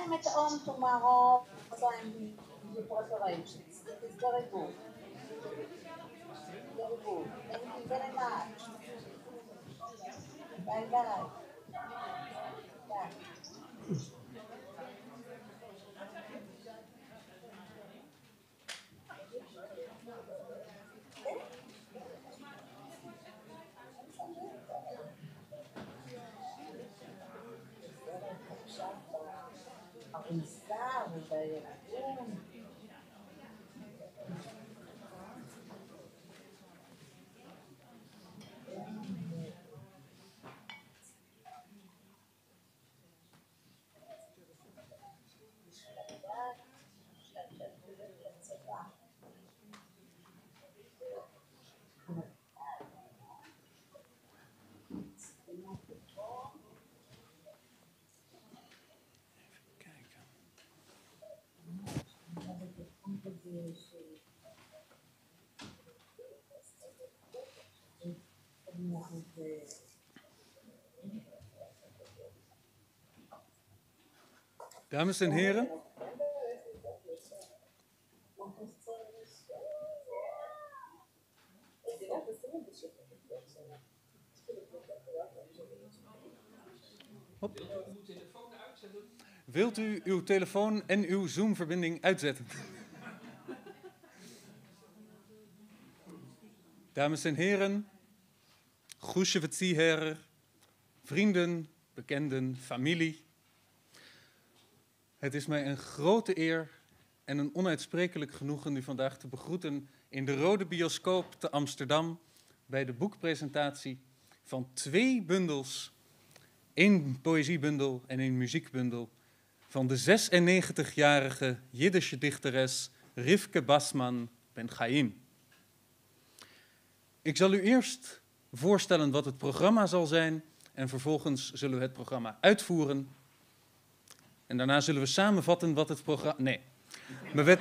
met the arm tomorrow time the preparations. It is very good. Very good. Thank you very much. Bye bye. Bye. Pensavo, Dames en heren, wilt u uw telefoon en uw Zoom-verbinding uitzetten? Dames en heren, goedje vrienden, bekenden, familie. Het is mij een grote eer en een onuitsprekelijk genoegen u vandaag te begroeten in de Rode Bioscoop te Amsterdam bij de boekpresentatie van 2 bundels, 1 poëziebundel en 1 muziekbundel, van de 96-jarige Jiddische dichteres Rivke Basman Ben Chaim. Ik zal u eerst voorstellen wat het programma zal zijn en vervolgens zullen we het programma uitvoeren. En daarna zullen we samenvatten wat het programma... Nee. Maar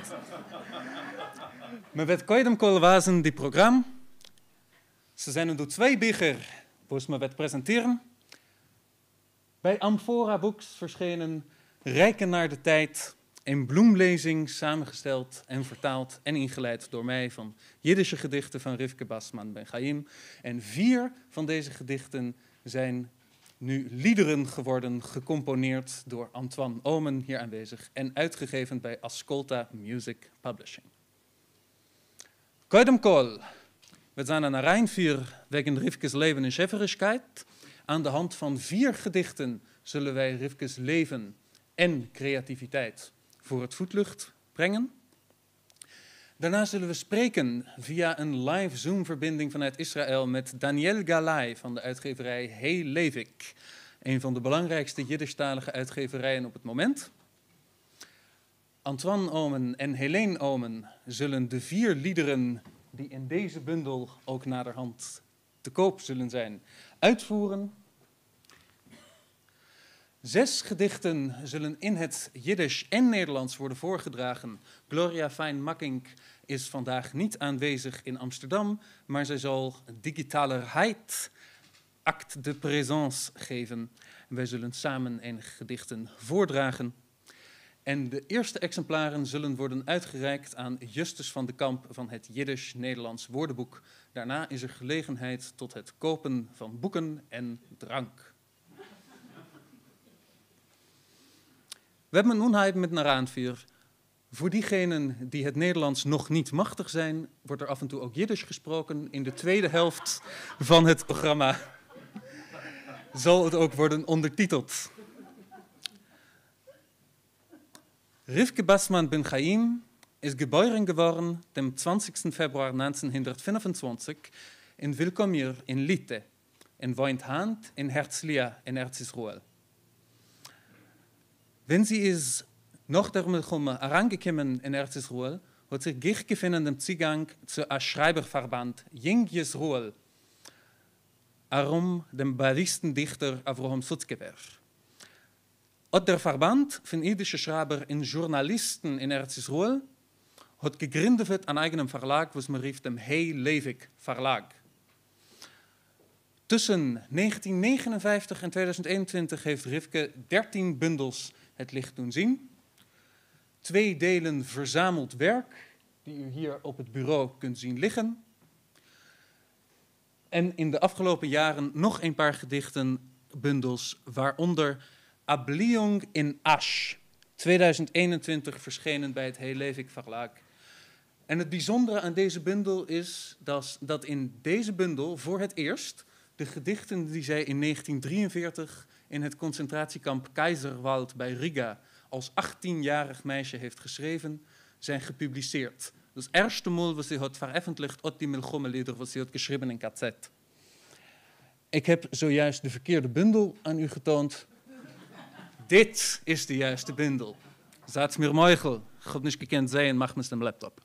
met koidem kolwazen die programma. Ze zijn er door 2 biger, woest me wet presenteren. Bij Amphora Books verschenen Rijken naar de tijd, een bloemlezing samengesteld en vertaald en ingeleid door mij van Jiddische gedichten van Rivke Basman Ben Chaim. En 4 van deze gedichten zijn nu liederen geworden, gecomponeerd door Antoine Omen, hier aanwezig, en uitgegeven bij Ascolta Music Publishing. Koidem kol, we zijn aan Rijnvier wegen Rivkes leven en schefferigkeit. Aan de hand van 4 gedichten zullen wij Rivkes leven en creativiteit voor het voetlicht brengen. Daarna zullen we spreken via een live Zoom-verbinding vanuit Israël met Daniel Galay van de uitgeverij Hey Levik, een van de belangrijkste Jiddischtalige uitgeverijen op het moment. Antoine Omen en Helene Omen zullen de 4 liederen die in deze bundel ook naderhand te koop zullen zijn, uitvoeren. 6 gedichten zullen in het Jiddisch en Nederlands worden voorgedragen. Gloria Fijn-Makkink is vandaag niet aanwezig in Amsterdam, maar zij zal digitalerheid, acte de présence geven. Wij zullen samen enige gedichten voordragen. En de eerste exemplaren zullen worden uitgereikt aan Justus van de Kamp van het Jiddisch-Nederlands woordenboek. Daarna is er gelegenheid tot het kopen van boeken en drank. We hebben een onheid met Naraanvier. Voor diegenen die het Nederlands nog niet machtig zijn, wordt er af en toe ook Jiddisch gesproken. In de tweede helft van het programma zal het ook worden ondertiteld. Rivke Basman Ben Chaim is geboren geworden dem 20. Februar 1925 in Wilkomir in Lite en woont hand in Herzliya in Eretz-Israël. Wenn sie is noch darum herangekommen in Eretz-Israël, hat sich gich gefunden dem Zugang zu a Schreiberverband Jing Yisroel, arum dem Ballistendichter Avraham Sutzkever. От der Verband von jüdischen Schreiber und Journalisten in Eretz-Israël hat gegründet an eigenem Verlag, was man rief dem Hey Levik Verlag. Tussen 1959 en 2021 heeft Rivke 13 bundels het licht doen zien. 2 delen verzameld werk, die u hier op het bureau kunt zien liggen. En in de afgelopen jaren nog een paar gedichtenbundels, waaronder Abliehung in Asch, 2021 verschenen bij het Helevik Verlag. En het bijzondere aan deze bundel is dat in deze bundel voor het eerst de gedichten die zij in 1943 in het concentratiekamp Kaiserwald bij Riga als 18-jarig meisje heeft geschreven, zijn gepubliceerd. Dus het eerste Mal, wat ze had veröffentlicht, op die Milchome-lieder, wat ze had geschreven in KZ. Ik heb zojuist de verkeerde bundel aan u getoond. Dit is de juiste bundel. Zaat mir Meuchel, God niet gekend zijn, mag met een laptop.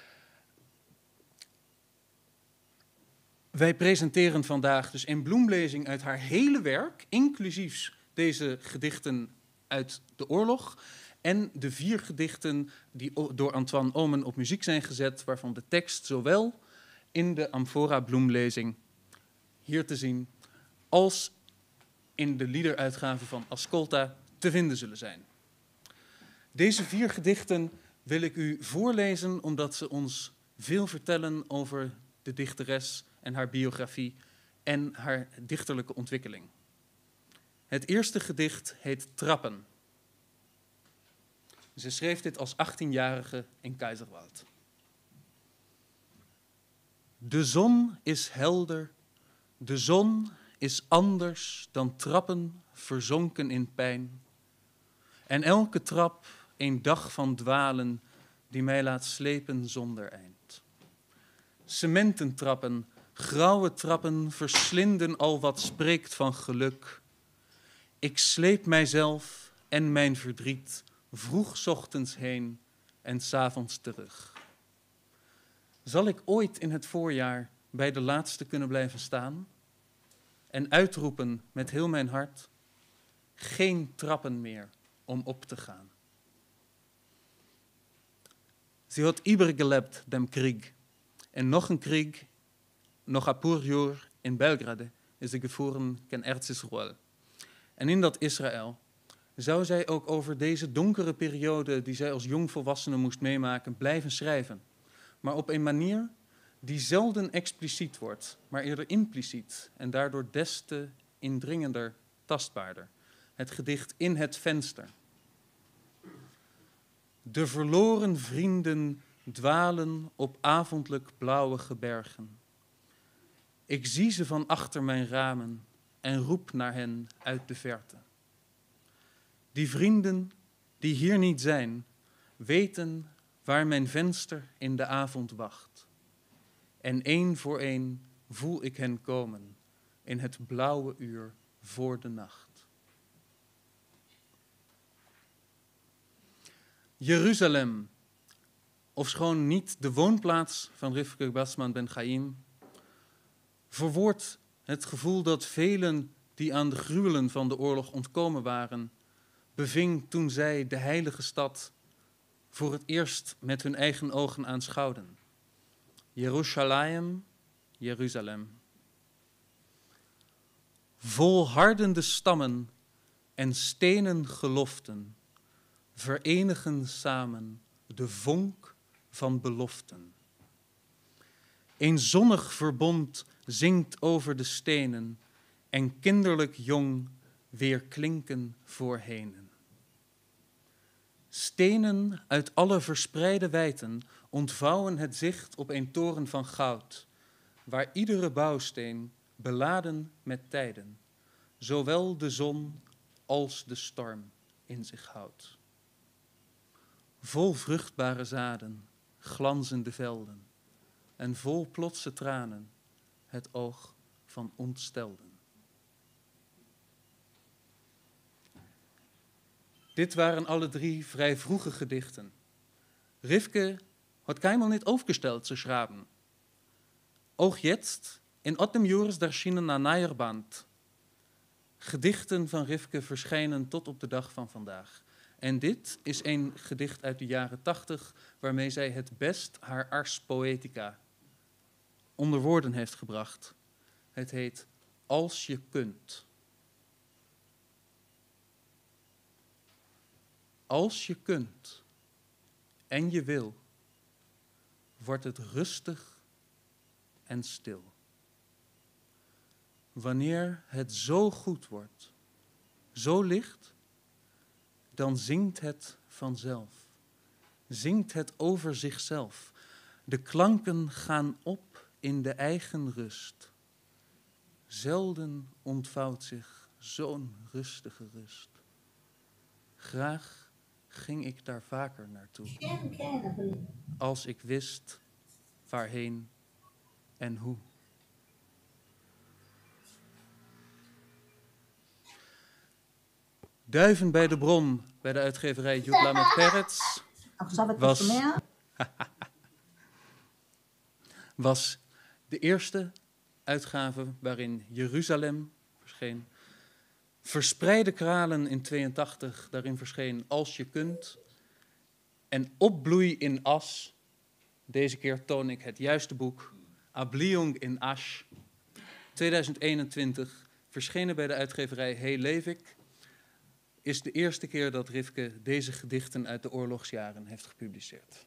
Wij presenteren vandaag dus een bloemlezing uit haar hele werk, inclusief deze gedichten uit de oorlog en de 4 gedichten die door Antoine Omen op muziek zijn gezet, waarvan de tekst zowel in de Amphora bloemlezing hier te zien als in de liederuitgave van Ascolta te vinden zullen zijn. Deze 4 gedichten wil ik u voorlezen omdat ze ons veel vertellen over de dichteres en haar biografie en haar dichterlijke ontwikkeling. Het eerste gedicht heet Trappen. Ze schreef dit als 18-jarige in Kaiserwald. De zon is helder, de zon is anders dan trappen verzonken in pijn. En elke trap een dag van dwalen die mij laat slepen zonder eind. Cemententrappen, grauwe trappen verslinden al wat spreekt van geluk. Ik sleep mijzelf en mijn verdriet vroeg 's ochtends heen en 's avonds terug. Zal ik ooit in het voorjaar bij de laatste kunnen blijven staan en uitroepen met heel mijn hart: geen trappen meer om op te gaan. Ze had übergelebt dem Krieg. En nog een Krieg, nog een paar jaar in Belgrade, is ze gevoeren ken Erzisruel. En in dat Israël zou zij ook over deze donkere periode die zij als jongvolwassene moest meemaken blijven schrijven. Maar op een manier die zelden expliciet wordt, maar eerder impliciet en daardoor des te indringender, tastbaarder. Het gedicht In het venster. De verloren vrienden dwalen op avondelijk blauwe bergen. Ik zie ze van achter mijn ramen en roep naar hen uit de verte. Die vrienden die hier niet zijn, weten waar mijn venster in de avond wacht. En één voor één voel ik hen komen in het blauwe uur voor de nacht. Jeruzalem, ofschoon niet de woonplaats van Rivke Basman Ben Chaim, verwoordt het gevoel dat velen die aan de gruwelen van de oorlog ontkomen waren, beving toen zij de heilige stad voor het eerst met hun eigen ogen aanschouwden. Jeruzalem, Jeruzalem. Volhardende stammen en stenen geloften verenigen samen de vonk van beloften. Een zonnig verbond zingt over de stenen en kinderlijk jong weer klinken voorhenen. Stenen uit alle verspreide wijten ontvouwen het zicht op een toren van goud, waar iedere bouwsteen beladen met tijden, zowel de zon als de storm in zich houdt. Vol vruchtbare zaden, glanzende velden en vol plotse tranen het oog van ontstelden. Dit waren alle 3 vrij vroege gedichten. Rivke had keinmal niet aufgestellt zu schreiben. Auch jetzt, in ottem Jures erschienen een neuer Band. Gedichten van Rivke verschijnen tot op de dag van vandaag. En dit is een gedicht uit de jaren 80, waarmee zij het best haar ars poetica onder woorden heeft gebracht. Het heet Als je kunt. als je kunt en je wil, wordt het rustig en stil. Wanneer het zo goed wordt, zo licht, dan zingt het vanzelf. Zingt het over zichzelf. De klanken gaan op in de eigen rust. Zelden ontvouwt zich zo'n rustige rust. Graag ging ik daar vaker naartoe. Als ik wist waarheen en hoe. Duiven bij de bron bij de uitgeverij Yud Lamed Peretz was de eerste uitgave waarin Jeruzalem verscheen. Verspreide kralen in 82, daarin verscheen Als je kunt. En Opbloei in as, deze keer toon ik het juiste boek, Abliung in Asch, 2021, verschenen bij de uitgeverij Hey Levik, is de eerste keer dat Rivke deze gedichten uit de oorlogsjaren heeft gepubliceerd.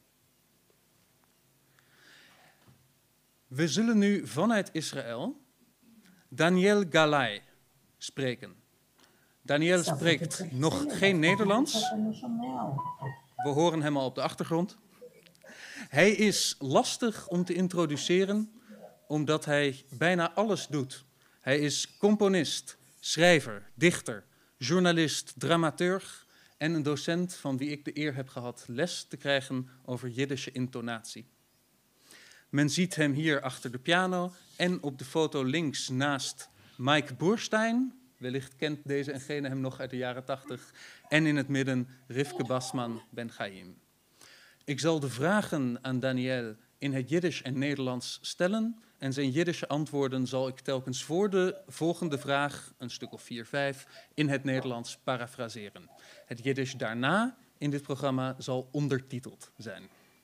We zullen nu vanuit Israël Daniel Galai spreken. Daniel spreekt nog geen Nederlands. We horen hem al op de achtergrond. Hij is lastig om te introduceren, omdat hij bijna alles doet. Hij is componist, schrijver, dichter, journalist, dramaturg en een docent van wie ik de eer heb gehad les te krijgen over Jiddische intonatie. Men ziet hem hier achter de piano en op de foto links naast Mike Boerstein. Wellicht kent deze en gene hem nog uit de jaren 80. En in het midden Rivke Basman Ben Chaim. Ik zal de vragen aan Daniel in het Jiddisch en Nederlands stellen. En zijn Jiddische antwoorden zal ik telkens voor de volgende vraag, een stuk of 4, 5, in het Nederlands parafraseren. Het Jiddisch daarna in dit programma zal ondertiteld zijn.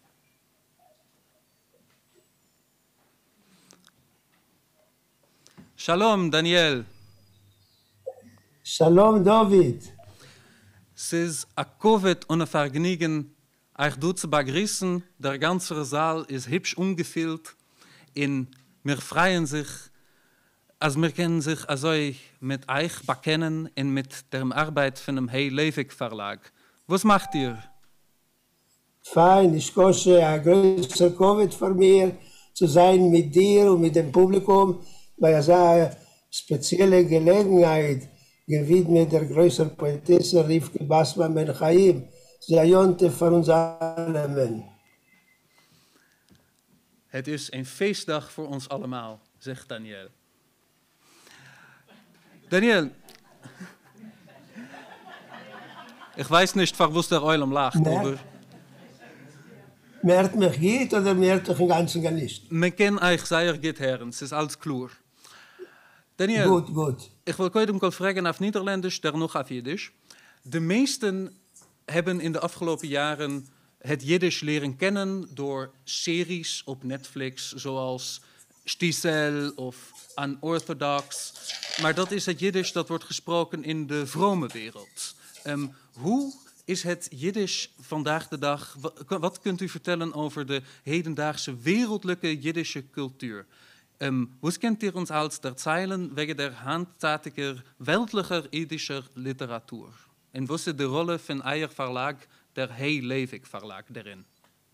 Shalom, Daniel. Shalom, David. Es ist a kovet und a vergnügen, euch du zu begrüßen. Der ganze Saal ist hübsch umgefüllt. Wir freuen sich, als wir können sich also mit euch bekennen und mit der Arbeit von dem Hey Levik Verlag. Was macht ihr? Fein, ich kosche ein größer Covid für mir, zu sein mit dir und mit dem Publikum, bei einer speziellen Gelegenheit, gewidmet der größeren Poetesse Rivke Basman Ben Chaim. Zij jonte voor ons allen. Het is een feestdag voor ons allemaal, zegt Daniel. Daniel, ich weiß nicht, wo der Eulam lacht, aber... Merkt mich geht oder merkt euch den ganzen gar nicht? Man kann euch sehr gut hören, es ist alles klar. Daniel, Gut. Ich will koidem kol vragen auf Niederländisch, dan nog auf Jiddisch. De meesten hebben in de afgelopen jaren het Jiddisch leren kennen door series op Netflix, zoals Stiesel of Unorthodox. Maar dat is het Jiddisch dat wordt gesproken in de vrome wereld. Hoe is het Jiddisch vandaag de dag? Wat kunt u vertellen over de hedendaagse wereldlijke Jiddische cultuur? Was kennt ihr uns als der Zeilen wegen der handtätiger, weltlicher jiddischer Literatur? En was ist die Rolle von euer Verlag, der Hey Levik Verlag, darin?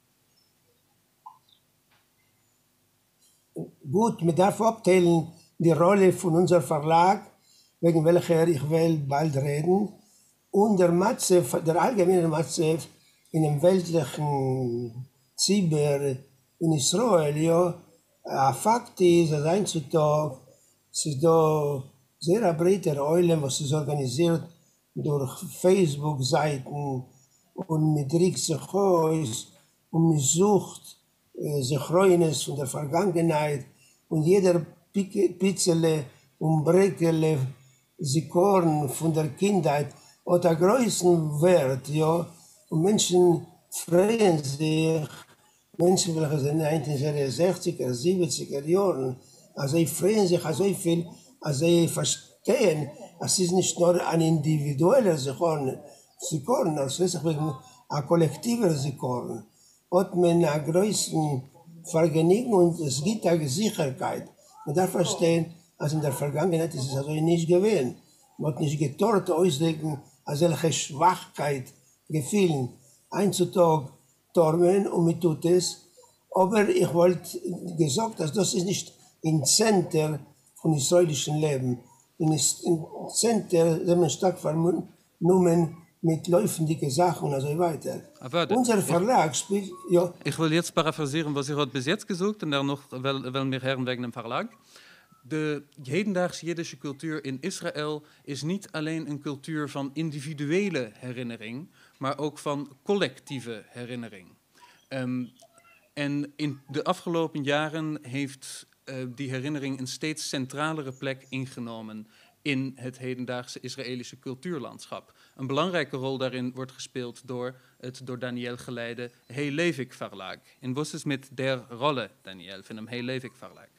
Gut, man darf abteilen die Rolle von unserem Verlag, wegen welcher ich will bald reden, und der Matzef, der allgemeine Matzef in dem weltlichen Zyber in Israel, ja, Fakt ist, dass heutzutage ist da sehr breite Eulen, was ist organisiert durch Facebook-Seiten und mit regt sich aus und man sucht sich Reines von der Vergangenheit und jeder Pizzele und Brekele Sikorn von der Kindheit hat einen größten Wert, ja, und Menschen freuen sich. Menschen, welche in den 1960er, 70er Jahren, also sie freuen sich so viel, also sie verstehen, es ist nicht nur ein individueller Sichon, Zikoren, als wegen ein kollektiver Zikoren, hat man eine größere Vergnügen und es gibt eine Sicherheit. Man darf verstehen, als in der Vergangenheit ist es also nicht gewesen. Man hat nicht getorrt ausdrücken, als solche Schwachkeit gefühlen. Einzutag tormen und man tut es. Aber ich wollte gesagt, dass das ist nicht im Zentrum von israelischen Leben. Im Zentrum sind wir stark verbunden mit laufenden Sachen und so weiter. Warte, Unser Verlag spielt, ja. Ich will jetzt paraphrasieren, was ich bis jetzt gesucht und dan nog wel meer heren wegen dem Verlag. De hedendaagse Jiddische cultuur in Israël is niet alleen een cultuur van individuele herinnering, maar ook van collectieve herinnering. En in de afgelopen jaren heeft die herinnering een steeds centralere plek ingenomen in het hedendaagse Israëlische cultuurlandschap. Een belangrijke rol daarin wordt gespeeld door het door Daniel geleide Hey Levik Verlag. En was is met der Rolle, Daniel, van hem Hey Levik Verlag?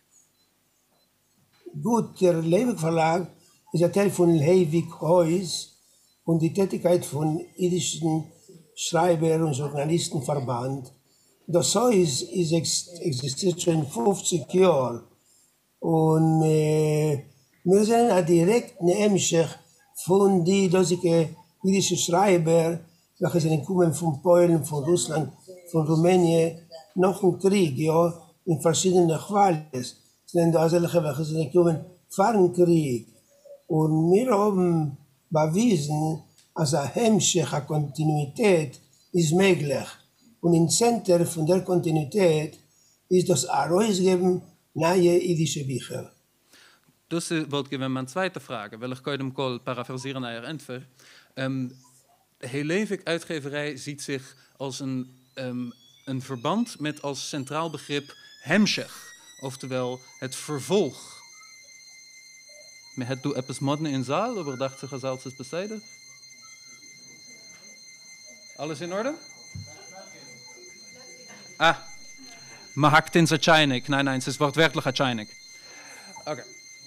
Gut, der Levik Verlag ist ein Teil von Levik Huis und die Tätigkeit von jüdischen Schreiber- und Journalistenverband. Das Haus existiert schon 50 Jahre und wir sind ein direkter Hemmschicht von den jüdischen Schreiber, welche sind gekommen von Polen, von Russland, von Rumänien, nach dem Krieg, ja, in verschiedenen Qualis. Sind da solche, welche sind gekommen vor dem Krieg. Und wir haben bewiesen, dass eine Hemmschicht, eine Kontinuität ist möglich. Und im Zentrum von der Kontinuität ist das Herausgeben neue jüdische Bücher. Dus wil ik even mijn tweede vraag. Wil ik hem kol parafraseren naar Entfer. Hey Levik uitgeverij ziet zich als een verband met als centraal begrip hemshech, oftewel het vervolg. Het doet etwas modden in zaal, aber dacht zich als is bezijden. Alles in orde? Ah, man hakt in zijn chainik. Nein, es ist wortwörtlich ein chainik. Okay.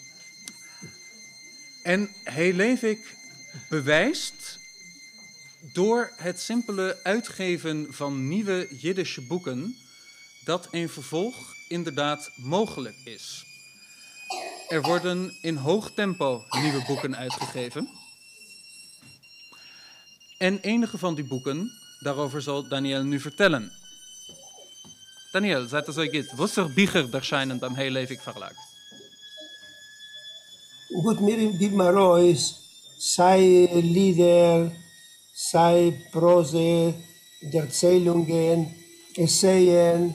En Hey Levik bewijst door het simpele uitgeven van nieuwe Jiddische boeken dat een vervolg inderdaad mogelijk is. Er worden in hoog tempo nieuwe boeken uitgegeven. En enige van die boeken, daarover zal Daniel nu vertellen. Daniel, seid ihr so geht. Was für Bücher erscheinen beim Hey Levik Verlag? Gut, mir gibt mal raus, sei Lieder, sei Prose, Erzählungen, Essayen,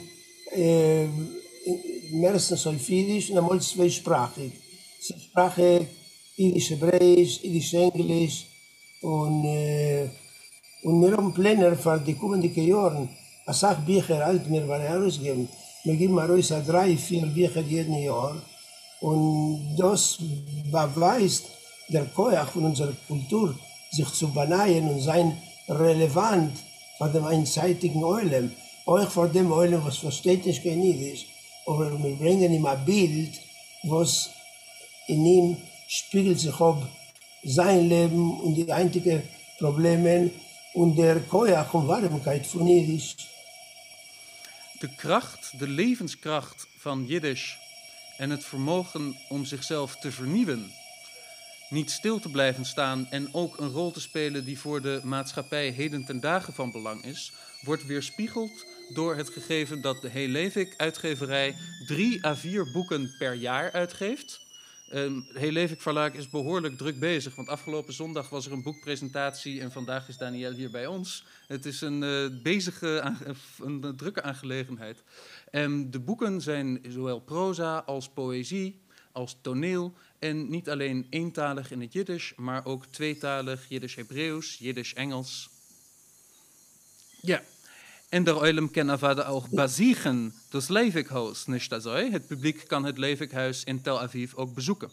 meistens auf Jiddisch und einmal zweisprachig. Sprache Jiddisch-Hebräisch, Jiddisch-Englisch und wir haben Pläne für die kommenden Jahre. Als Bücher alt mir herausgeben. Wir geben mal raus 3-4 Bücher jeden Jahr. Und das beweist der Koyach von unserer Kultur, sich zu beneien und sein relevant vor dem einseitigen Eulen. Auch vor dem Eulen, was versteht nicht kein Jiddisch. Aber wir bringen ihm ein Bild, was in ihm spiegelt sich ab sein Leben und die einzigen Probleme und der Koyach und Wahrheit von Jiddisch. De kracht, de levenskracht van Jiddisch en het vermogen om zichzelf te vernieuwen, niet stil te blijven staan en ook een rol te spelen die voor de maatschappij heden ten dagen van belang is, wordt weerspiegeld door het gegeven dat de Hey Levik uitgeverij 3 à 4 boeken per jaar uitgeeft. Hey Levik Verlag is behoorlijk druk bezig, want afgelopen zondag was er een boekpresentatie en vandaag is Daniel hier bij ons. Het is een een drukke aangelegenheid. De boeken zijn zowel proza als poëzie, als toneel en niet alleen eentalig in het Jiddisch, maar ook tweetalig Jiddisch-Hebreeuws, Jiddisch-Engels. Ja. En der Oilem kennen we ook basieren das Levikhuis, niet dat zo? Het publiek kan het Levikhuis in Tel Aviv ook bezoeken.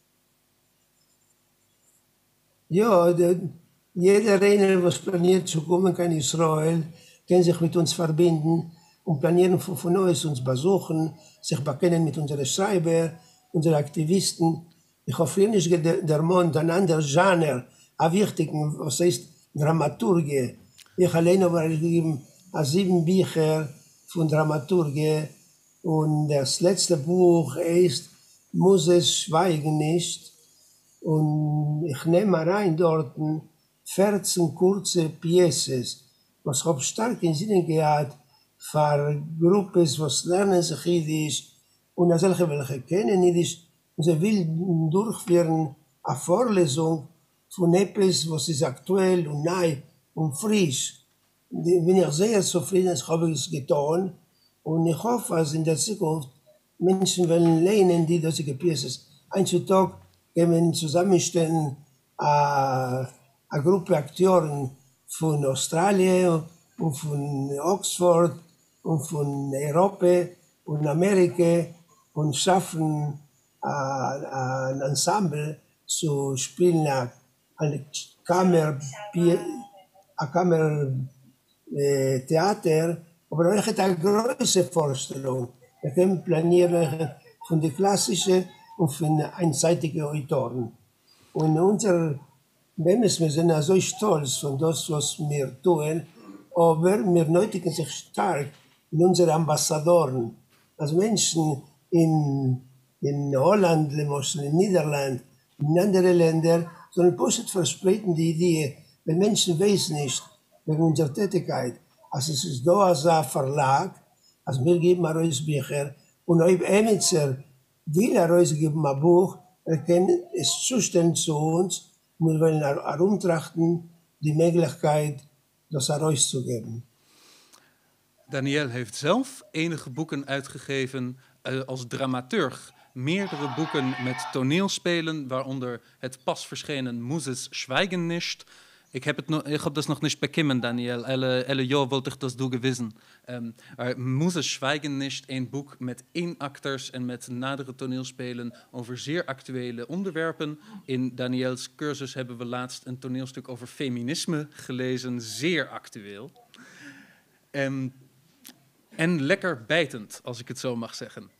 Ja, jeder einer, was planiert zu kommen kann in Israel, kann sich mit uns verbinden und planieren von uns uns besuchen, sich bekennen mit unseren Schreiber, unseren Aktivisten. Ich hoffe nicht, der Mond, ein anderer Genre, ein wichtigen, was heißt Dramaturgie. Ich allein habe gegeben 7 Bücher von Dramaturgie und das letzte Buch ist Moses schweigen nicht. Und ich nehme rein dort 14 kurze Pieces, was ich stark in Sinn gehabt für Gruppen, was lernen sich Jiddisch und solche, welche kennen Jiddisch. Und sie will durchführen eine Vorlesung von etwas, was ist aktuell und neu und frisch. Bin ich sehr zufrieden, dass ich es getan und ich hoffe, dass in der Zukunft Menschen wollen lernen, die solche Pieces. Einzutag können wir zusammenstellen eine Gruppe Akteuren von Australien und von Oxford und von Europa und Amerika und schaffen ein Ensemble zu spielen, eine Kammertheater, aber auch eine große Vorstellung. Wir können planieren von der klassischen und von einseitigen Autoren. Und wir sind so stolz von das, was wir tun, aber wir nötigen sich stark in unsere Ambassadoren, als Menschen in Holland, in den Niederlanden, in anderen Ländern, sondern positiv versprechen die Idee, wenn Menschen wissen nicht, wegen unserer Tätigkeit, also es ist da als ein Verlag, also wir geben ein Bücher und ob Emitzer will geben ein Buch, kann es zustellen zu uns und wir wollen herumtrachten, die Möglichkeit, das herauszugeben. Daniel heeft zelf enige boeken uitgegeven als dramaturg. Meerdere boeken met toneelspelen, waaronder het pas verschenen Moses schweigen nicht. Ich hab das noch nicht bekommen, Daniel. Elle Jahr wollte ich das du gewissen. Moses schweigen nicht, een boek met 1 acteurs en met nadere toneelspelen over zeer actuele onderwerpen. In Daniels cursus hebben we laatst een toneelstuk over feminisme gelezen, zeer actueel. En lekker bijtend, als ik het zo mag zeggen.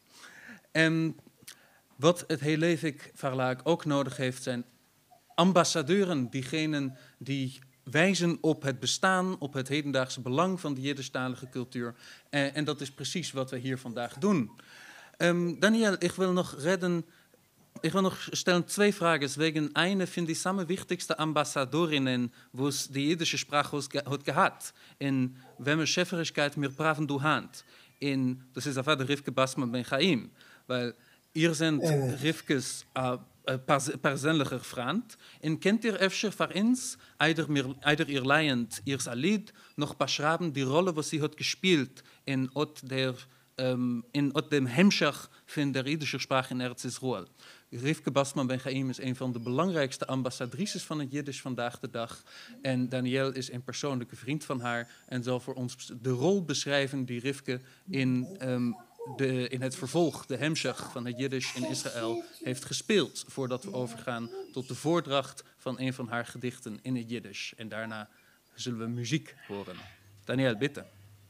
Wat het Helevik Verlag ook nodig heeft, zijn ambassadeuren, diegenen die wijzen op het bestaan, op het hedendaagse belang van de Jiddischtalige cultuur. En dat is precies wat we hier vandaag doen. Daniel, ik wil nog stellen 2 vragen. Wegen eine finde ich die wichtigste Ambassadorinnen, wo es die jiddische Sprache hat gehad. In wenn Schäferigkeit mir praven du hand. Das ist einfach der Rivke Basman Ben Chaim. Weil ihr sind Rivkes persoonlijke Freund. En kent ihr öfter für uns, eider ihr leihend, ihr Lied, noch beschreiben die Rolle, was sie hat gespielt in dem Hemmschach van der jiddische Sprache in Eretz Israël. Rivke Basman Ben Chaim is een van de belangrijkste ambassadrices van het Jiddisch vandaag de dag. En Daniel is een persoonlijke vriend van haar en zal voor ons de rol beschrijven die Rivke in het vervolg, de Hemshach van het Jiddisch in Israël, heeft gespeeld. Voordat we overgaan tot de voordracht van een van haar gedichten in het Jiddisch. En daarna zullen we muziek horen. Daniel, bitte.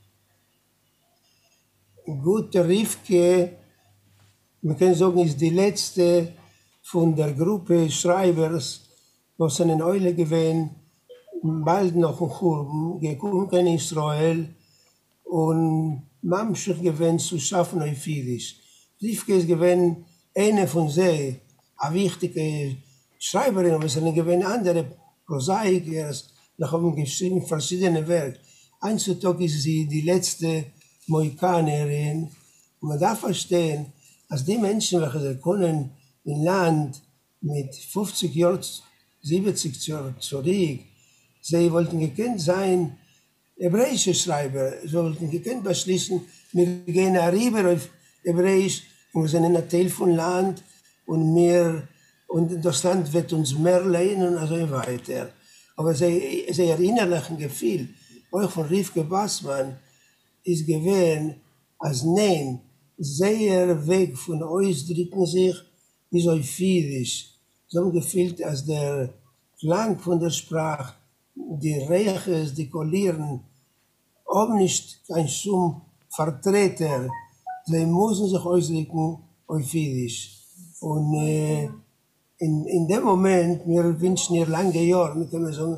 Gut, Rivke, wir können sagen, ist die letzte von der Gruppe Schreibers, was in Eule gewesen, bald noch in Churben, gekommen in Israel und Mamschich gewesen zu schaffen auf Jiddisch. Rivke ist gewesen eine von sie, eine wichtige Schreiberin, aber es sind gewesen andere Prosaiker, die haben geschrieben verschiedene Werke. Einzutag ist sie die letzte Mohikanerin. Und man darf verstehen, dass die Menschen, welche können im Land mit 50 Jahren, 70 Jahren zurück, sie wollten gekannt sein, hebräische Schreiber, sie wollten gekannt beschließen, wir gehen rüber auf Hebräisch und wir sind in einem Teil von Land und das Land wird uns mehr lehnen und so weiter. Aber sie erinnerlichen Gefühl, auch von Rivke Basman, ist gewesen, als nein, sehr weg von Ausdrücken sich, ist euphorisch. So haben gefühlt, als der Klang von der Sprache, die Reiches, die Kollieren, ob nicht kein Vertreter, sie müssen sich ausdrücken euphorisch. Und in dem Moment, wir wünschen ihr lange Jahre, wir können sagen,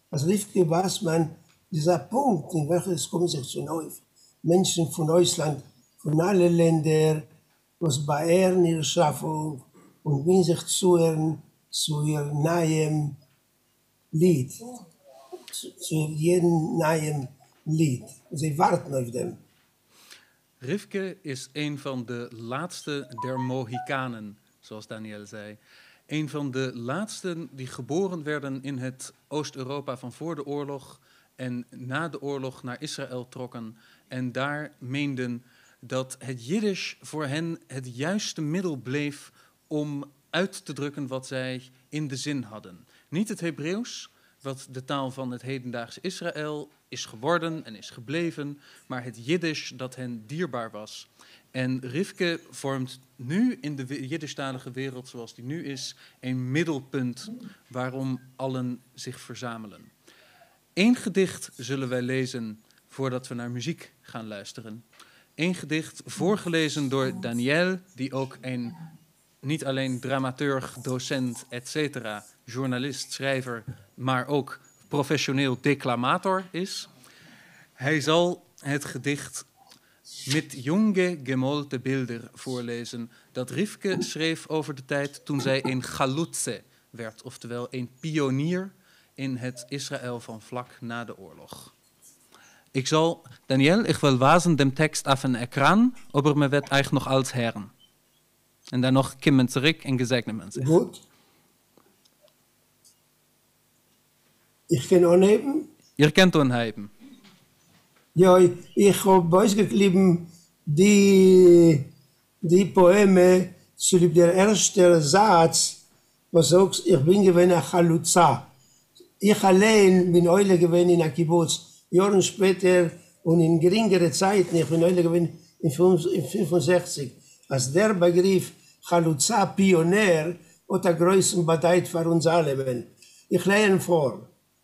Als Rivke Bassmann, dieser Punkt, in welchem es kommen sich zu neu Menschen von Deutschland, von allen Ländern, was beehren ihre Schaffung und wenn sich zuhören zu ihrem neuen Lied, zu jedem neuen Lied. Sie warten auf dem. Rivke is een van de laatste der Mohikanen, zoals Daniel zei. Een van de laatsten die geboren werden in het Oost-Europa van voor de oorlog en na de oorlog naar Israël trokken en daar meenden dat het Jiddisch voor hen het juiste middel bleef om uit te drukken wat zij in de zin hadden. Niet het Hebreeuws, wat de taal van het hedendaagse Israël is geworden en is gebleven, maar het Jiddisch dat hen dierbaar was. En Rivke vormt nu in de Jiddischtalige wereld zoals die nu is, een middelpunt waarom allen zich verzamelen. Eén gedicht zullen wij lezen voordat we naar muziek gaan luisteren. Eén gedicht voorgelezen door Daniel, die ook een niet alleen dramaturg, docent, etc., journalist, schrijver, maar ook professioneel declamator is. Hij zal het gedicht Mit junge gemolte Bilder voorlezen dat Rivke schreef over de tijd toen zij een galutze werd, oftewel een pionier in het Israël van vlak na de oorlog. Daniel, ich will wasen dem Text auf den Ekran, aber mir wird euch noch als Herren. En dan nog kommen zurück en gesegnen man sich. Gut. Ich kann anheben. Ihr könnt anheben. Ja, ich habe ausgeklebt die Poeme zu der ersten Satz, was sagt, ich bin gewesen ein Chalutza. Ich allein bin Eule gewesen in der Kibbutz. Jahren später und in geringere Zeiten, ich bin Eule gewesen in 65. Als der Begriff Chalutza, Pionier, hat der größten Bedeutung für uns alle. Ich lehne vor.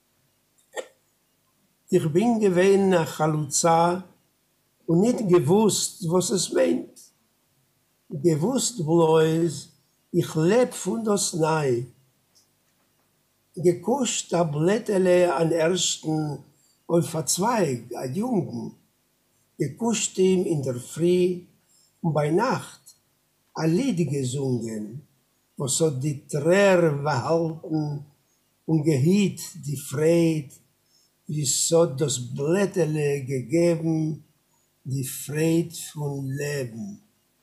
Ich bin gewesen nach Chalutza und nicht gewusst, was es meint. Gewusst bloß, ich lebe von das Nei. Gekuscht Tablettele an ersten auf Verzweig, an Jungen. Gekuscht ihm in der Früh und bei Nacht ein Lied gesungen, was hat die Träger behalten und gehielt die Freude, wie es hat das Blätterle gegeben, die Freude von Leben.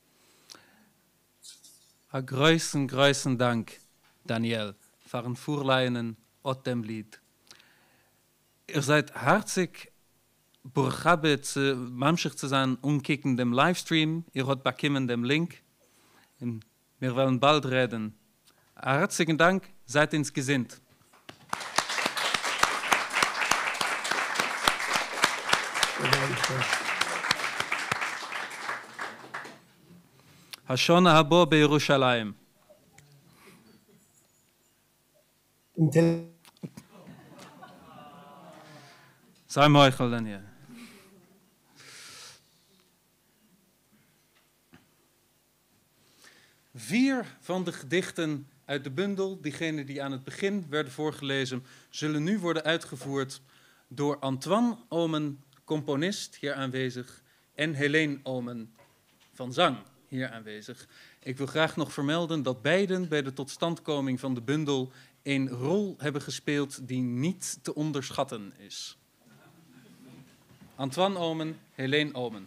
Een größen Dank, Daniel, voor een voorleiden op dem Lied. Ihr seid herzlich burchabit mamschig zu sein, umkicken dem Livestream. Ihr habt bekommen dem Link. Und wir wollen bald reden. Herzlichen Dank, seid ins Gesinnt. השונה הבא בירושלים. Sei Michael, Daniel. Vier van de gedichten uit de bundel, diegenen die aan het begin werden voorgelezen, zullen nu worden uitgevoerd door Antoine Omen, componist, hier aanwezig, en Helene Omen van zang, hier aanwezig. Ik wil graag nog vermelden dat beiden bij de totstandkoming van de bundel een rol hebben gespeeld die niet te onderschatten is. Antoine Omen, Helene Omen.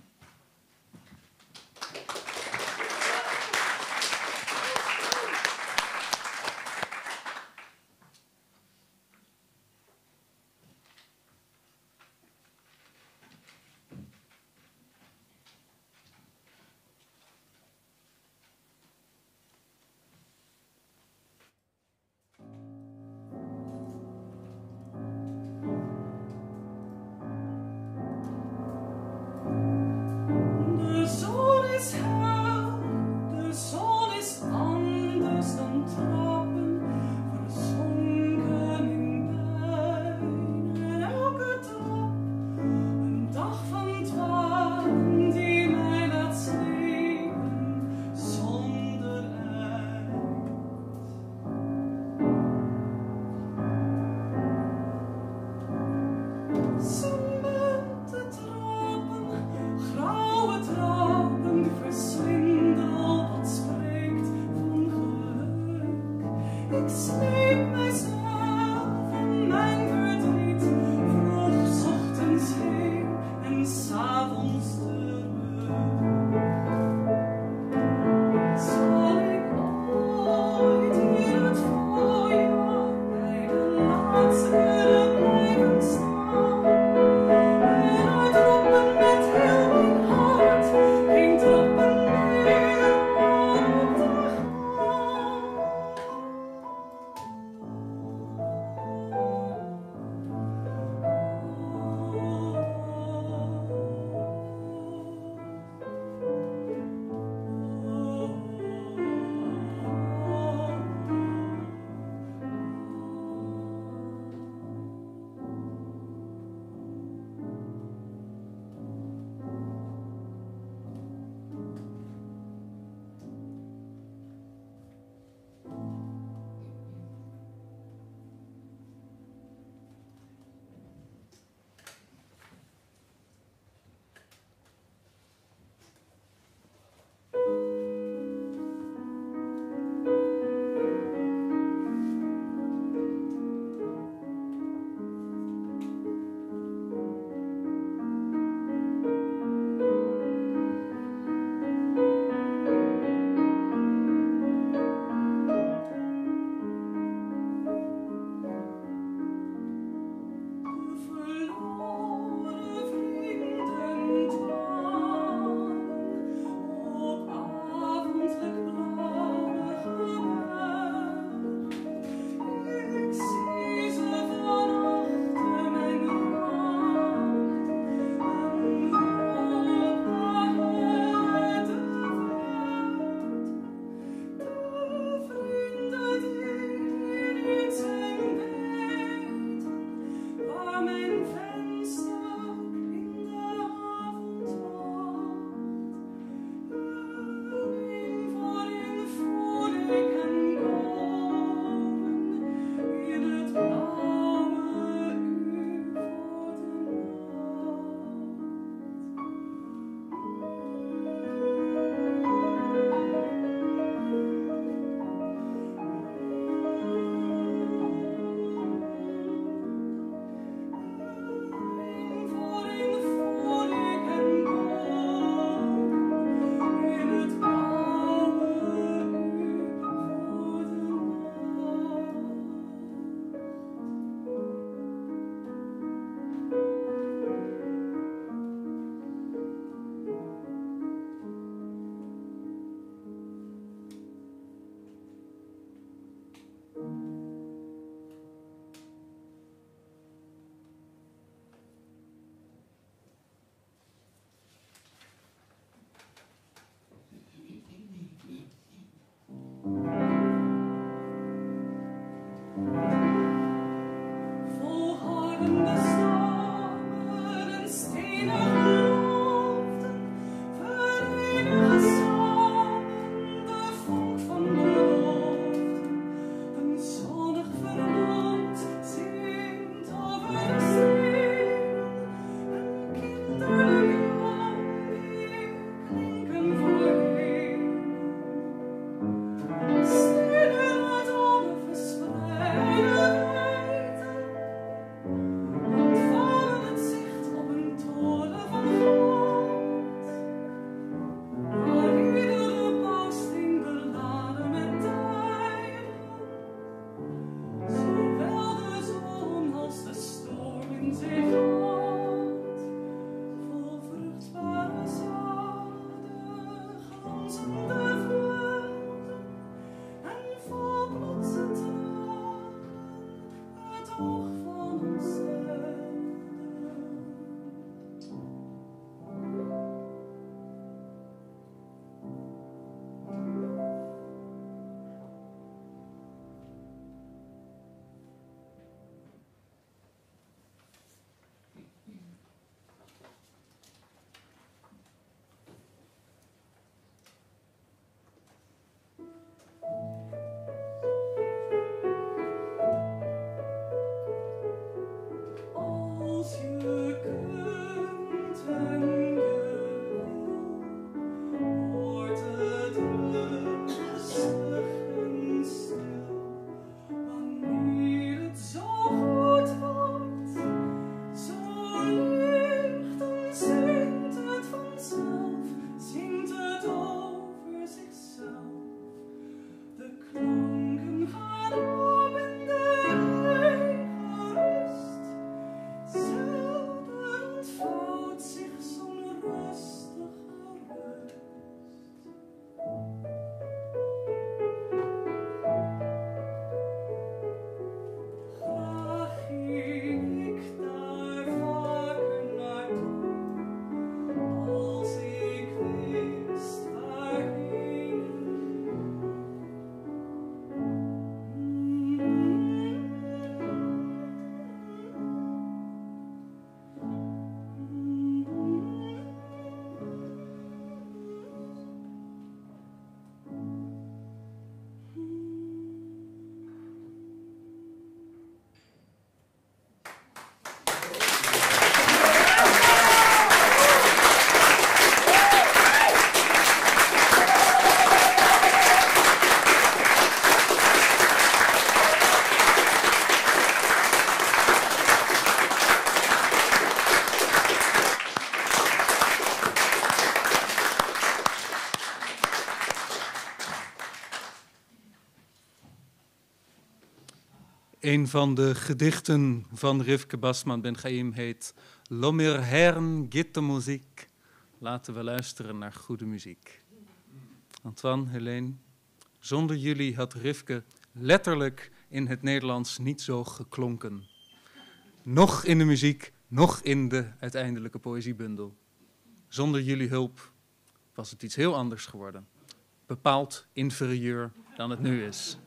Een van de gedichten van Rivke Basman Ben Chaim heet Lomir Herren gitte muziek. Laten we luisteren naar goede muziek. Antoine, Helene, zonder jullie had Rivke letterlijk in het Nederlands niet zo geklonken. Nog in de muziek, nog in de uiteindelijke poëziebundel. Zonder jullie hulp was het iets heel anders geworden. Bepaald inferieur dan het nu is.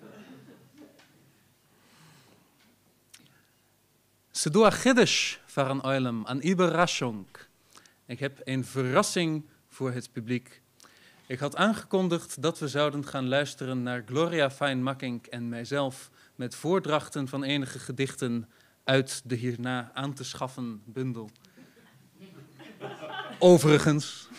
Ze doe Chiddush voor een oilem, een überraschung. Ik heb een verrassing voor het publiek. Ik had aangekondigd dat we zouden gaan luisteren naar Gloria Fijn-Makkink en mijzelf met voordrachten van enige gedichten uit de hierna aan te schaffen bundel. Overigens.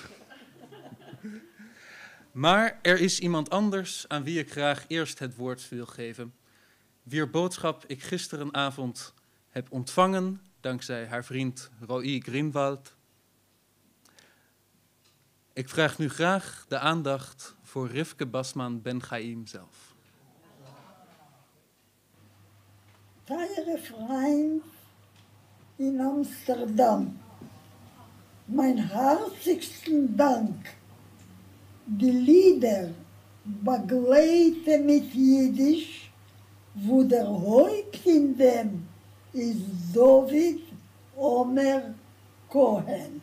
Maar er is iemand anders aan wie ik graag eerst het woord wil geven. Wier boodschap ik gisterenavond heb ontvangen, dankzij haar vriend Roy Greenwald. Ik vraag nu graag de aandacht voor Rivke Basman Ben Chaim zelf. Teure Freund in Amsterdam, mijn herzlichsten Dank. Die Lieder begleiten mit Jiddisch, wo der Haupt in dem ist David Omer Cohen.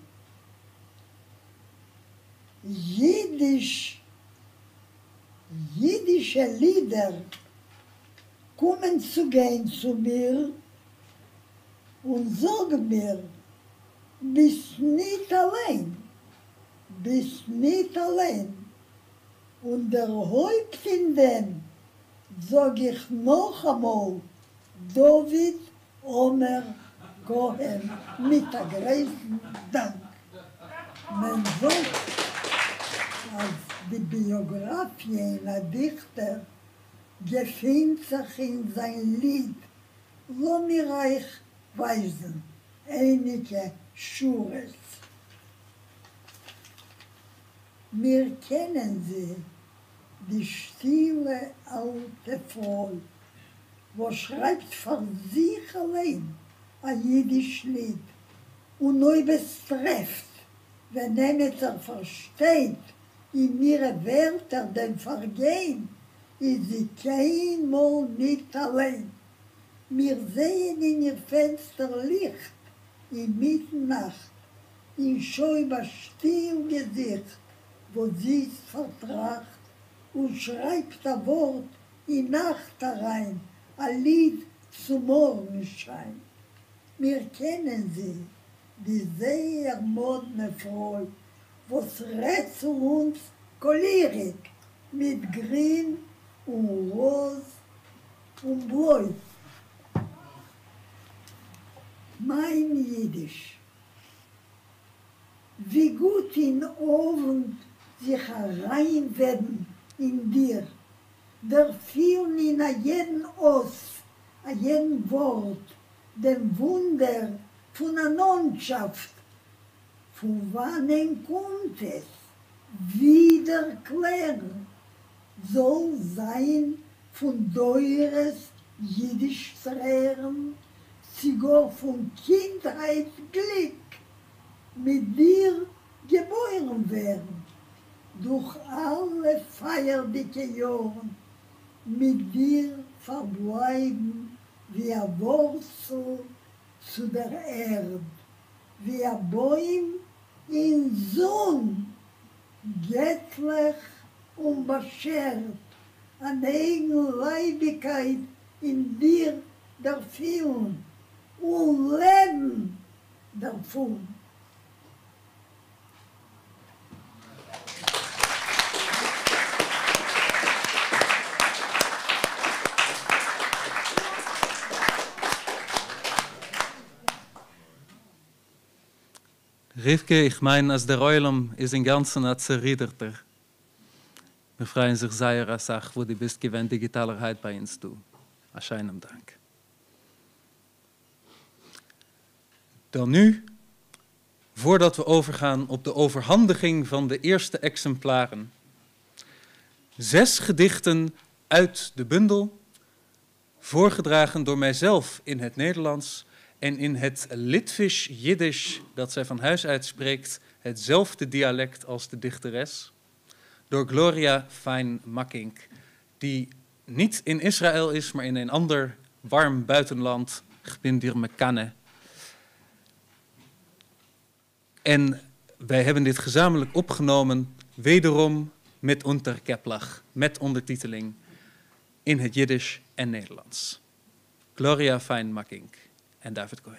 Jiddische Lieder kommen zu gehen zu mir und sagen mir, bist nicht allein, bist nicht allein. Und der Haupt in dem sag ich noch einmal, David Omer Cohen, mit der größten Dank. Man sagt, als die Biografie einer Dichter gefindt sich in sein Lied, so mir euch weisen, einige Schures. Wir kennen sie, die stille alte Frau, wo schreibt für sich allein ein jüdisch Lied und neu betrifft, wenn er versteht, in ihre Wörter dem Vergehen, ist sie keinmal nicht allein. Wir sehen in ihr Fenster Licht, in Mitternacht, in scheuber still Gesicht, wo sie ist vertracht und schreibt ein Wort in Nacht herein, ein Lied zum Morgenschein. Wir kennen sie, die sehr modne Frau, was rät zu uns Cholerik mit Grün und Ros und Bläu. Mein Jiddisch, wie gut in Ofen sich hereinwerden in dir, der fühlen in jeden Os, a jeden Wort, dem Wunder von einer Landschaft. Von wann kommt es? Wieder klären. Soll sein von teures Jiddisch zu lernen, sogar von Kindheit Glück, mit dir geboren werden, durch alle feierdicke Jahre, mit dir verbleiben wie ein Wurzel zu der Erde, wie ein Baum in Sonne, göttlich und beschert, an Eigenleibigkeit in dir der Fühlen und Leben davon. Rivke, ich meine, als der Eulam ist im Ganzen ein Zerriederter. Wir freuen sich sehr, als Sache, wo du bist, gewinnt Digitalerheit bei uns, du. A scheinem Dank. Dan nu, voordat we overgaan op de overhandiging van de eerste exemplaren. 6 gedichten uit de bundel voorgedragen door mijzelf in het Nederlands en in het Litvisch-Jiddisch dat zij van huis uit spreekt, hetzelfde dialect als de dichteres, door Gloria Fijn-Makkink, die niet in Israël is, maar in een ander warm buitenland, Gbindir Mekane. En wij hebben dit gezamenlijk opgenomen, wederom met Unterkeplach, met ondertiteling in het Jiddisch en Nederlands. Gloria Fijn-Makkink en David Cohen.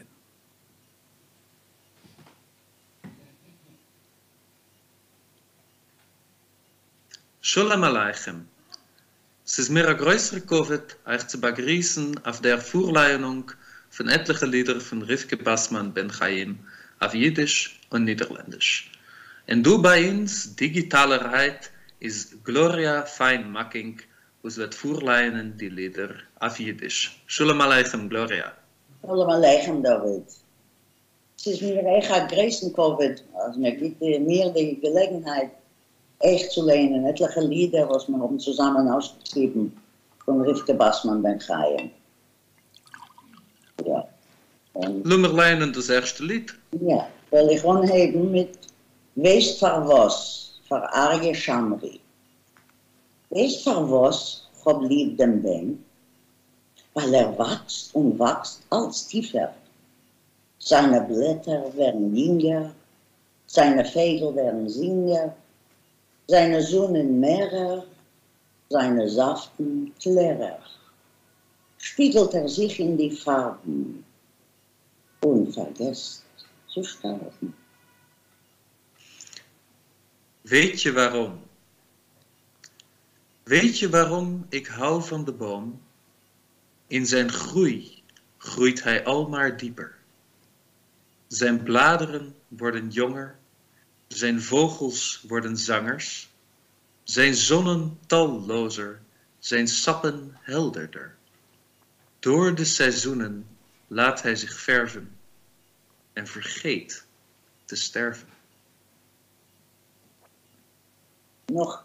Shalom Aleichem. Es ist mir ein größerer Kuvert, euch zu begrüßen auf der Vorleihung von etlichen Liedern von Rivke Bassmann Ben Chaim auf Jiddisch und Niederländisch. Und du bei uns, digitale Reit, ist Gloria Fijn-Makkink, was wird vorleihen die Lieder auf Jiddisch. Shalom Aleichem, Gloria. Shalom Aleichem, David. Es ist mir echt ein größer Kuvert, also mir gibt mir die Gelegenheit, echt zu lehnen, etliche Lieder, was wir haben zusammen ausgeschrieben, von Rivke Bassmann Ben Chaim. Ja. Lass mir lehnen das erste Lied. Ja, weil ich anheben mit Weißt für was, für Arge Schamri. Weißt für was, hab lieb dem Ben, weil wächst und wächst als tiefer. Seine Blätter werden jünger, seine Fädel werden singer, seine Sonnen mehrer, seine Saften klarer. Spiegelt sich in die Farben und vergesst zu sterben. Weet je waarom? Weet je waarom ik hou van de boom? In zijn groei groeit hij al maar dieper. Zijn bladeren worden jonger, zijn vogels worden zangers, zijn zonnen tallozer, zijn sappen helderder. Door de seizoenen laat hij zich verven en vergeet te sterven. Noch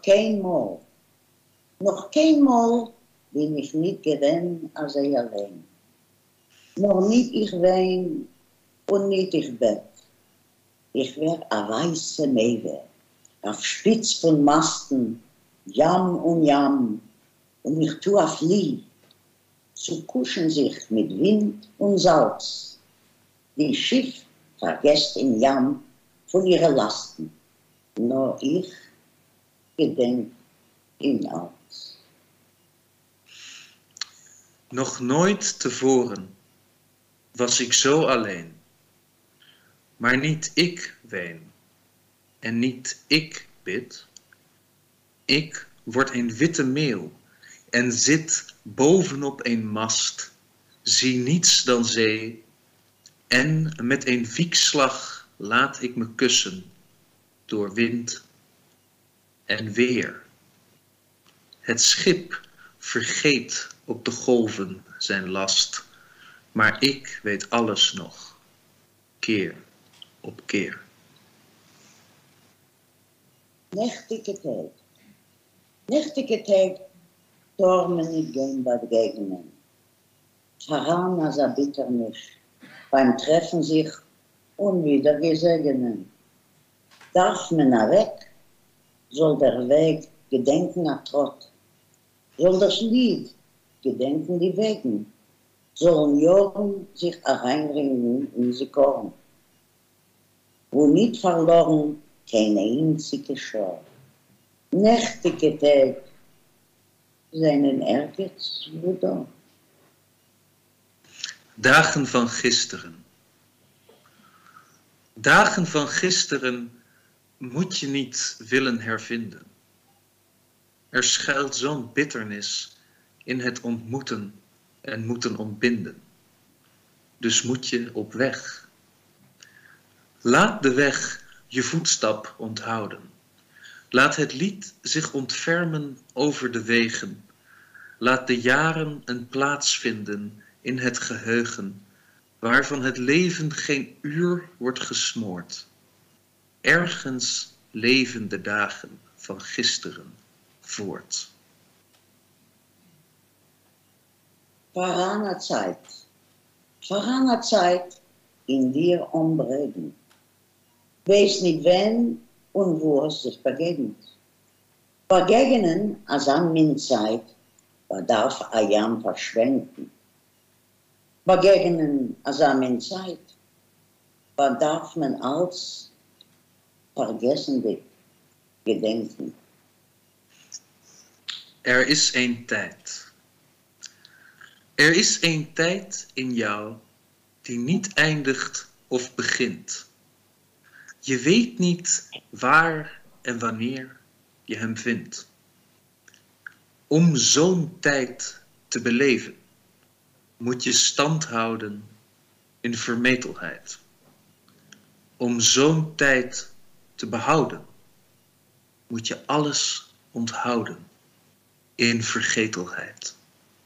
kein Mal bin ich nicht gewesen als allein. Noch nicht ich wein und nicht ich bett. Ich wär a weiße Mewe, auf Spitz von Masten, Jam und Jam, und ich tu a Flieh, zu kuschen sich mit Wind und Salz. Die Schiff vergesst in Jam von ihren Lasten, nur ich gedenk in Alts. Nog nooit tevoren was ik zo alleen. Maar niet ik ween en niet ik bid. Ik word een witte meeuw en zit bovenop een mast. Zie niets dan zee en met een wiekslag laat ik me kussen door wind en weer. Het schip vergeet op de golven zijn last, maar ik weet alles nog, keer op keer. Nächtige Tag, dormen nicht gehen bei Begegnen. Heran als Bitternis, beim Treffen sich und wieder gesegnen. Darf man weg, soll der Weg gedenken a Trott. Soll das Lied gedenken die Wegen, sollen Jorden sich hereinbringen in sie Korn. Wo nicht verloren, keine einzige Schor. Nächtige Tag, seinen Ehrgeiz wieder. Dagen van gisteren. Dagen van gisteren moet je niet willen hervinden. Er schuilt zo'n bitternis in het ontmoeten en moeten ontbinden. Dus moet je op weg. Laat de weg je voetstap onthouden. Laat het lied zich ontfermen over de wegen. Laat de jaren een plaats vinden in het geheugen, waarvan het leven geen uur wordt gesmoord. Ergens leven de dagen van gisteren voort. Voran Zeit in dir umbreden. Weiß nicht wen und wo es sich begegnet. Begegnen, als an min Zeit, bedarf Ayam verschwenden. Begegnen, als an min Zeit, bedarf man als vergessende gedenken. Er is een tijd. Er is een tijd in jou die niet eindigt of begint. Je weet niet waar en wanneer je hem vindt. Om zo'n tijd te beleven, moet je stand houden in vermetelheid. Om zo'n tijd te behouden, moet je alles onthouden in vergetelheid.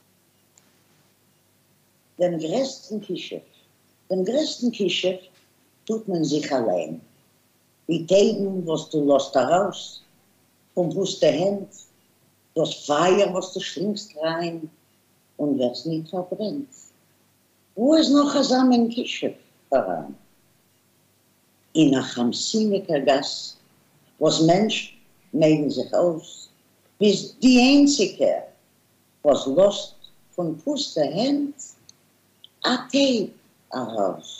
Dem größten Kischer tut man sich allein. Die Täten, was du lässt heraus, vom Fuß der Hand, das Feuer, was du schlingst rein und wirst nicht verbrennt. Wo ist noch ein Kischer voran? In a Chamsiniker Gass, was Mensch melden sich aus, bis die Einzige, was lässt von Fuß der Hand, a Tee heraus.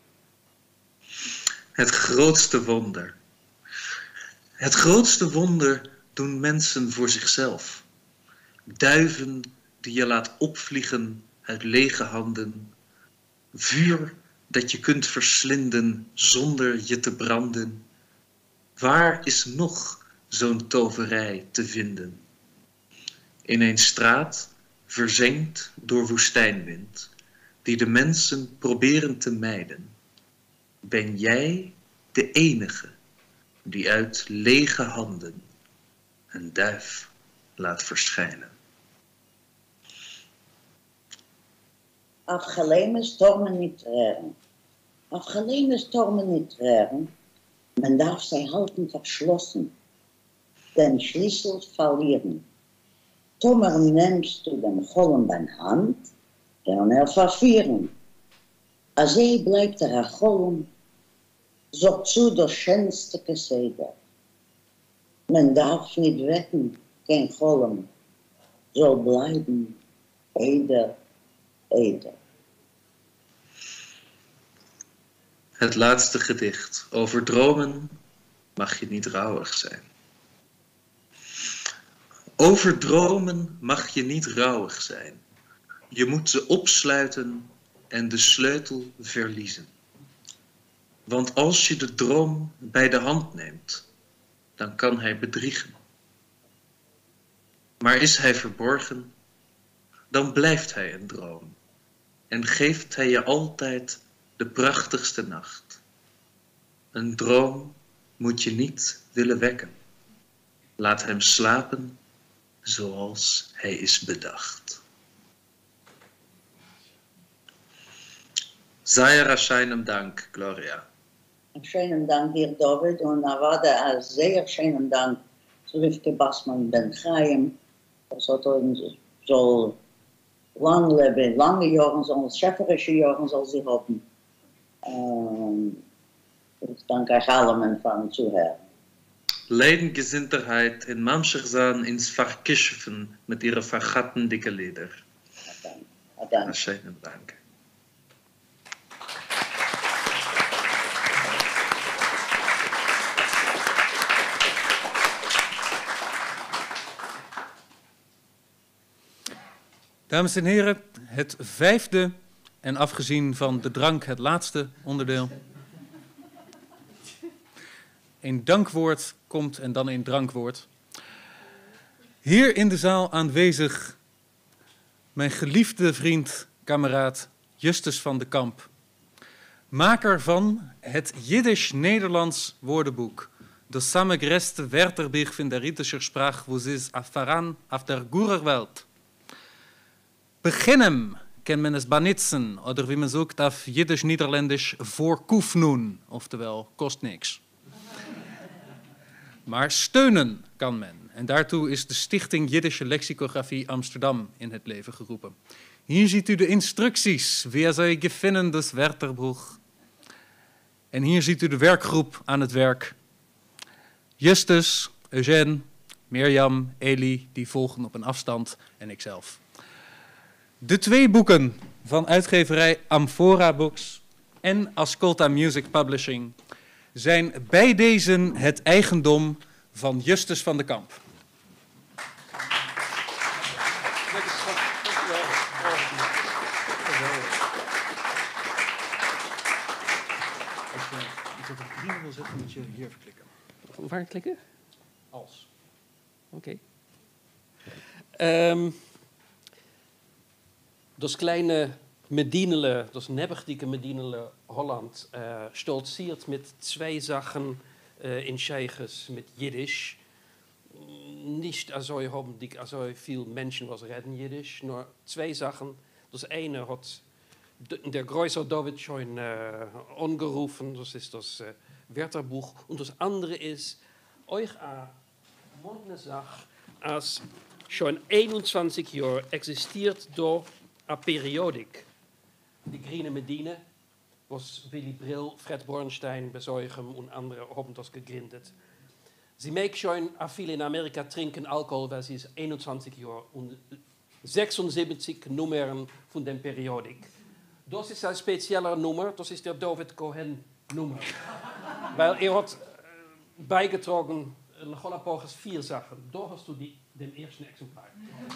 Het grootste wonder. Het grootste wonder doen mensen voor zichzelf. Duiven die je laat opvliegen uit lege handen. Vuur dat je kunt verslinden zonder je te branden. Waar is nog zo'n toverij te vinden? In een straat verzengd door woestijnwind, die de mensen proberen te mijden. Ben jij de enige die uit lege handen een duif laat verschijnen? Afgeleende stormen niet treren. Afgeleende stormen niet treren. Men darf zij halten verschlossen. Den Schlüssel verlieren. Tommer nimmst du den Cholm bij hand, dan vervieren. Als hij bleibt er a Cholm, so zu der schönste Geseder. Men darf nicht wetten, kein Cholm soll bleiben, eder. Het laatste gedicht. Over dromen mag je niet rouwig zijn. Over dromen mag je niet rouwig zijn. Je moet ze opsluiten en de sleutel verliezen. Want als je de droom bij de hand neemt, dan kan hij bedriegen. Maar is hij verborgen, dan blijft hij een droom. En geeft hij je altijd de prachtigste nacht. Een droom moet je niet willen wekken. Laat hem slapen zoals hij is bedacht. Sehr schönen Dank, Gloria. Schönen Dank dir, David, und Avada, einen sehr schönen Dank zu Rivke Bassmann Ben Chaim. Das hat uns so lang leben, lange Jahre, so schöpferische Jahre soll sie haben. Ich danke euch allen von Zuhören. Leidengezinterheid in Mamschigzaan ins Verkischen mit ihren vergatten dicke Lieder. Danke. Schönen Dank. Dames en heren, het vijfde en afgezien van de drank het laatste onderdeel. Een dankwoord komt en dan een drankwoord. Hier in de zaal aanwezig mijn geliefde vriend, kameraad Justus van de Kamp. Maker van het Jiddisch-Nederlands woordenboek. De sammengreste Wörterbuch van der Ritischer Sprach, wo sie voran auf der gurer Welt. Beginnen kan men es benutzen, oder wie men zoekt auf Jiddisch-Niederländisch voor koefnoen, oftewel kost niks. Maar steunen kan men. En daartoe is de Stichting Jiddische Lexicografie Amsterdam in het leven geroepen. Hier ziet u de instructies. Wer zou je vinden, dus Wörterbuch. En hier ziet u de werkgroep aan het werk. Justus, Eugène, Mirjam, Eli, die volgen op een afstand en ikzelf. De 2 boeken van uitgeverij Amphora Books en Ascolta Music Publishing zijn bij deze het eigendom van Justus van de Kamp. Als je het op 3 wil zetten, moet je hier even klikken. Waar klikken? Als. Oké. Das kleine Medienele, das nebbigdieke Medienele Holland stolziert mit 2 Sachen in Scheiches mit Jiddisch. Nicht also hoffentlich also viel Menschen was reden Jiddisch, nur 2 Sachen. Das eine hat der Größer David schon angerufen, das ist das Wörterbuch. Und das andere ist euch a mondne Sach, als schon 21 Jahre existiert da a Periodik. Die Grüne Medine, was Willy Brill, Fred Bornstein, Besäuchem und andere haben das gegründet. Sie mögen schon a viel in Amerika trinken Alkohol, weil sie ist 21 Jahre und 76 Nummern von der Periodik. Das ist ein spezieller Nummer, das ist der David Cohen Nummer. Weil er hat beigetragen, Galapago's 4 Sachen. Da hast du den ersten Exemplar.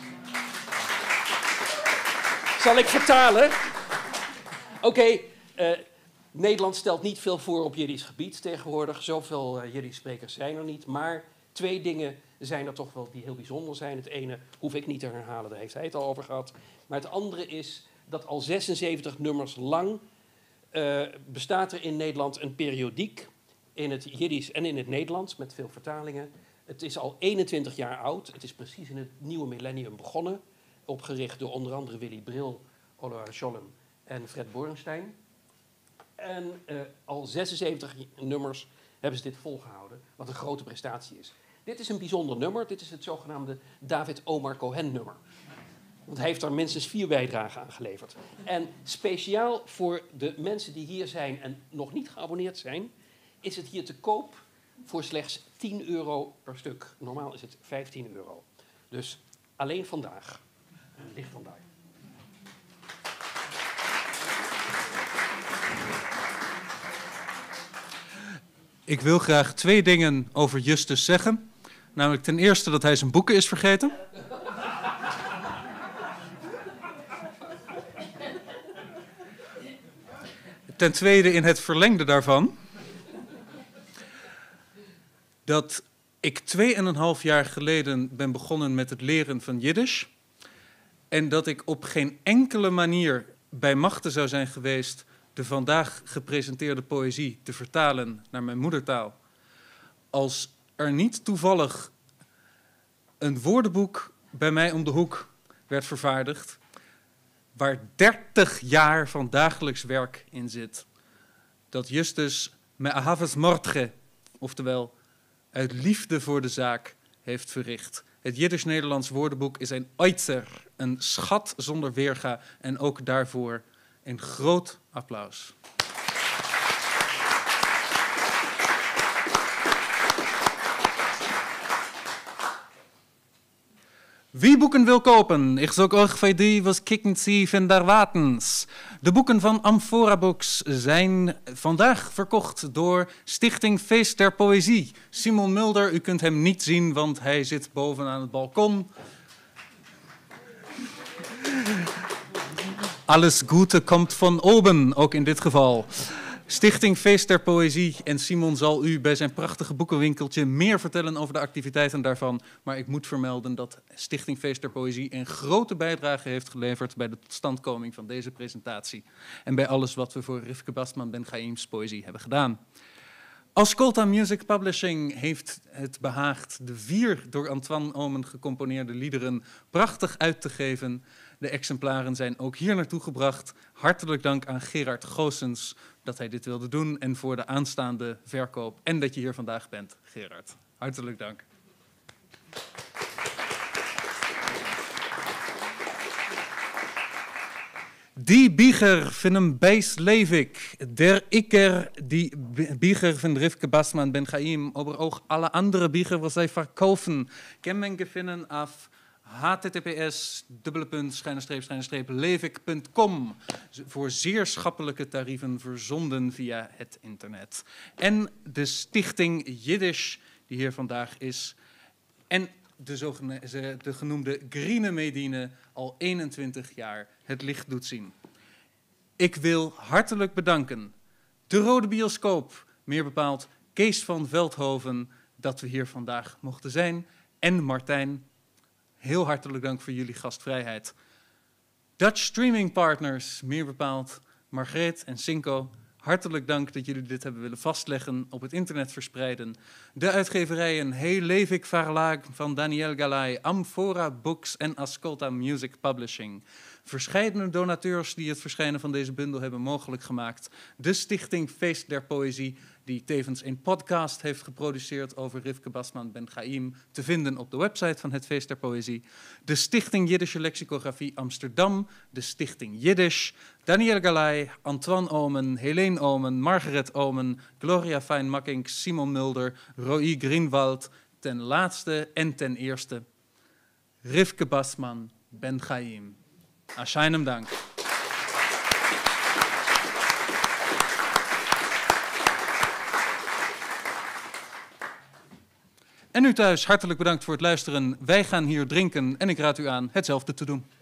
Zal ik vertalen? Oké, Nederland stelt niet veel voor op Jiddisch gebied tegenwoordig. Zoveel Jiddisch sprekers zijn er niet. Maar 2 dingen zijn er toch wel die heel bijzonder zijn. Het ene hoef ik niet te herhalen, daar heeft hij het al over gehad. Maar het andere is dat al 76 nummers lang bestaat er in Nederland een periodiek in het Jiddisch en in het Nederlands met veel vertalingen. Het is al 21 jaar oud. Het is precies in het nieuwe millennium begonnen. Opgericht door onder andere Willy Brill, Oliver Scholem en Fred Bornstein. En al 76 nummers hebben ze dit volgehouden, wat een grote prestatie is. Dit is een bijzonder nummer. Dit is het zogenaamde David Omar Cohen nummer. Want hij heeft daar minstens 4 bijdragen aan geleverd. En speciaal voor de mensen die hier zijn en nog niet geabonneerd zijn, is het hier te koop voor slechts €10 per stuk. Normaal is het €15. Dus alleen vandaag. Ligt vandaag. Ik wil graag 2 dingen over Justus zeggen. Namelijk ten eerste dat hij zijn boeken is vergeten. Ten tweede in het verlengde daarvan dat ik 2,5 jaar geleden ben begonnen met het leren van Jiddisch. En dat ik op geen enkele manier bij machte zou zijn geweest de vandaag gepresenteerde poëzie te vertalen naar mijn moedertaal. Als er niet toevallig een woordenboek bij mij om de hoek werd vervaardigd, waar 30 jaar van dagelijks werk in zit. Dat Justus me ahavas mordge, oftewel uit liefde voor de zaak, heeft verricht. Het Jiddisch-Nederlands woordenboek is een oitzer, een schat zonder weerga en ook daarvoor een groot applaus. Wie boeken wil kopen, ik zoek ook voor die was kicken zie van daar watens. De boeken van Amphora Books zijn vandaag verkocht door Stichting Feest der Poëzie. Simon Mulder, u kunt hem niet zien, want hij zit boven aan het balkon. Alles Gute komt van oben, ook in dit geval. Stichting Feest der Poëzie en Simon zal u bij zijn prachtige boekenwinkeltje meer vertellen over de activiteiten daarvan. Maar ik moet vermelden dat Stichting Feest der Poëzie een grote bijdrage heeft geleverd bij de totstandkoming van deze presentatie. En bij alles wat we voor Rivke Bastman Ben Chaim's poëzie hebben gedaan. Ascolta Music Publishing heeft het behaagd de 4 door Antoine Omen gecomponeerde liederen prachtig uit te geven. De exemplaren zijn ook hier naartoe gebracht. Hartelijk dank aan Gerard Goossens dat hij dit wilde doen en voor de aanstaande verkoop. En dat je hier vandaag bent, Gerard. Hartelijk dank. Die Bieger van een Beis Levik, der Iker, die Bieger van Rivke Basman Ben Chaim, aber auch alle andere Bieger, was zij verkaufen, kan men vinden af https://levik.com voor zeer schappelijke tarieven verzonden via het internet. En de stichting Jiddisch, die hier vandaag is, en de genoemde Grine Medine al 21 jaar het licht doet zien. Ik wil hartelijk bedanken de Rode Bioscoop, meer bepaald Kees van Veldhoven, dat we hier vandaag mochten zijn. En Martijn, heel hartelijk dank voor jullie gastvrijheid. Dutch Streaming Partners, meer bepaald Margreet en Cinco, hartelijk dank dat jullie dit hebben willen vastleggen, op het internet verspreiden. De uitgeverijen Heel Levik Verlag van Daniel Galay, Amphora Books en Ascolta Music Publishing. Verscheidene donateurs die het verschijnen van deze bundel hebben mogelijk gemaakt. De stichting Feest der Poëzie, die tevens een podcast heeft geproduceerd over Rivke Basman Ben Chaim, te vinden op de website van het Feest der Poëzie. De Stichting Jiddische Lexicografie Amsterdam, de Stichting Jiddisch, Daniel Galay, Antoine Omen, Helene Omen, Margaret Omen, Gloria Fijn-Makkink, Simon Mulder, Roy Greenwald, ten laatste en ten eerste Rivke Basman Ben Chaim. Asheinem dank. En u thuis, hartelijk bedankt voor het luisteren. Wij gaan hier drinken en ik raad u aan hetzelfde te doen.